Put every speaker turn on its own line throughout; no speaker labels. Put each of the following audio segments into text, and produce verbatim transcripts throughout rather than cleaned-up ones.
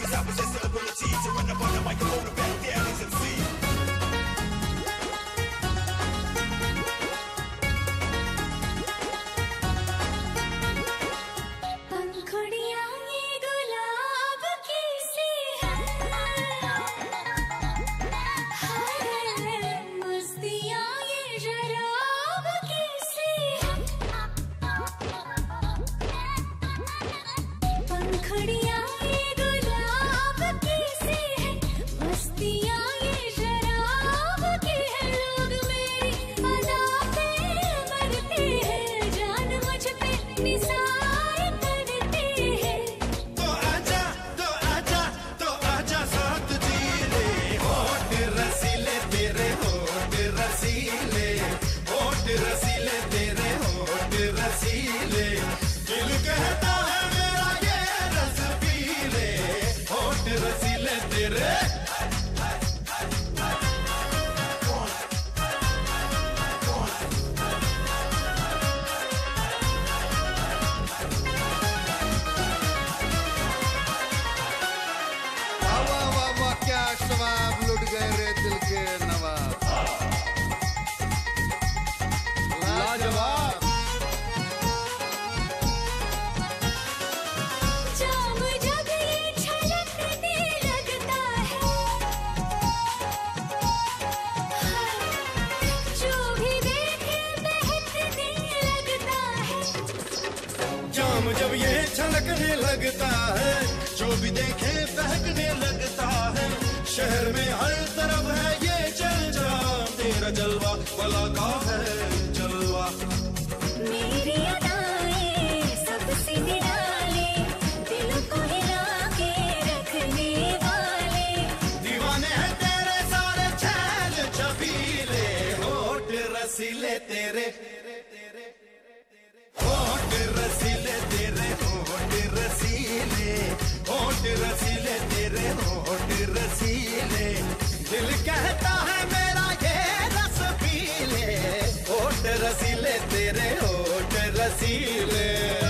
Cause I possess the ability to run up on the microphone and back down as M C.
जब ये छलकने लगता है, जो भी देखे बहकने लगता है। शहर में हर तरफ है ये चर्चा, तेरा जलवा भला का है जलवा।
मेरी अदाएं सबसे निराले, दिल को हिला के रखने वाले।
दीवाने हैं तेरे सारे छैल छबीले, होठ रसीले तेरे, होठ रसीले तेरे, होठ रसीले, होठ रसीले तेरे, होठ रसीले। दिल कहता है मेरा ये रस पीले, होठ रसीले तेरे, होठ रसीले।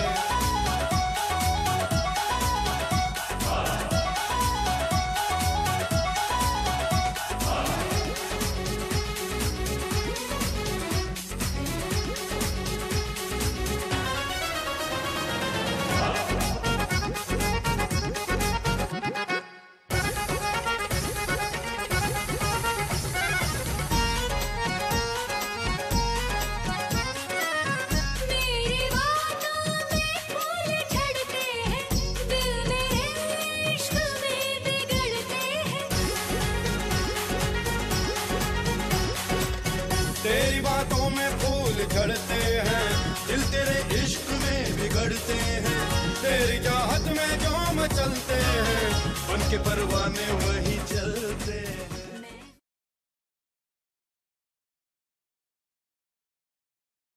तेरी बातों में फूल झड़ते हैं, दिल तेरे इश्क में बिगड़ते हैं। तेरी चाहत में जो मचलते हैं, बन के परवाने वही चल